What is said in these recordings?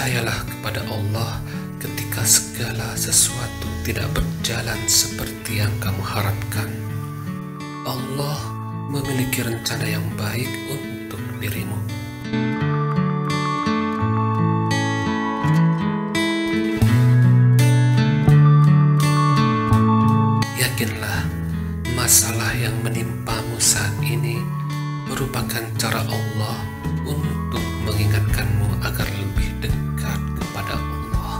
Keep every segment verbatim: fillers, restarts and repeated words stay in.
Percayalah kepada Allah ketika segala sesuatu tidak berjalan seperti yang kamu harapkan. Allah memiliki rencana yang baik untuk dirimu. Yakinlah, masalah yang menimpamu saat ini merupakan cara Allah untuk mengingatkanmu agar lebih dekat kepada Allah.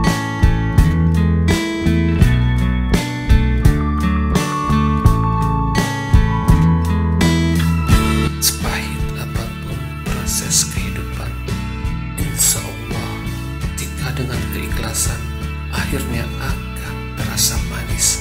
Sepahit apapun proses kehidupan, insya Allah, jika dengan keikhlasan, akhirnya akan terasa manis.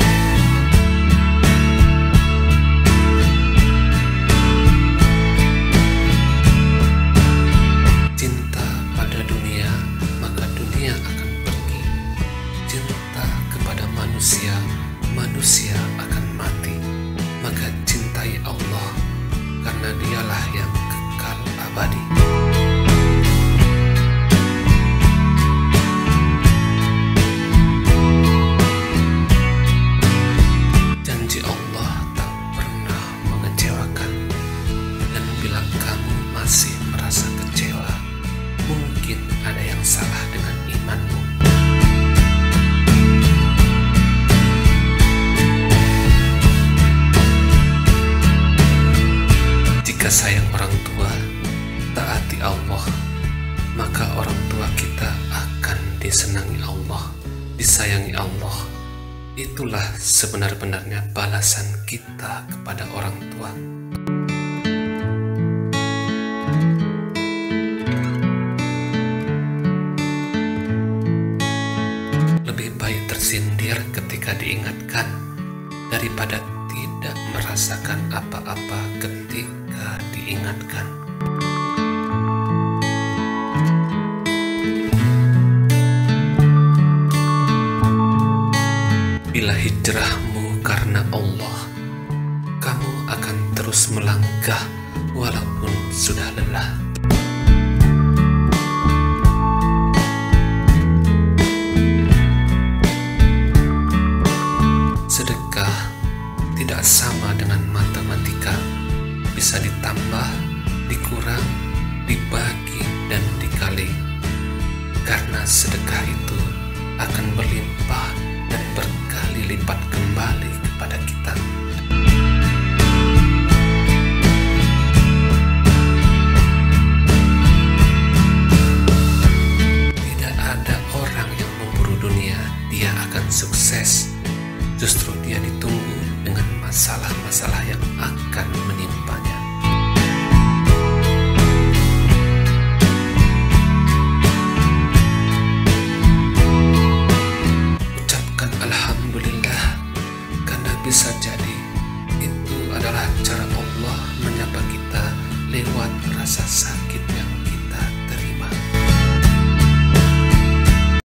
Manusia, manusia akan mati. Maka cintai Allah, karena Dialah yang kekal abadi. Janji Allah tak pernah mengecewakan. Dan bila kamu masih merasa kecewa, mungkin ada yang salah dengan imanmu. Jika sayang orang tua, taati Allah, maka orang tua kita akan disenangi Allah, disayangi Allah. Itulah sebenar-benarnya balasan kita kepada orang tua. Lebih baik tersindir ketika diingatkan daripada tidak merasakan apa-apa ketika diingatkan. Bila hijrahmu karena Allah, kamu akan terus melangkah walaupun sudah lelah. Sedekah tidak sama dengan matematika, bisa ditambah, dikurang, dibagi, dan dikali. Karena sedekah itu akan berlimpah dan berkali lipat kembali kepada kita. Tidak ada orang yang memburu dunia, dia akan sukses. Justru dia ditunggu dengan masalah-masalah yang akan menimpanya. Ucapkan Alhamdulillah, karena bisa jadi itu adalah cara Allah menyapa kita lewat rasa sakit.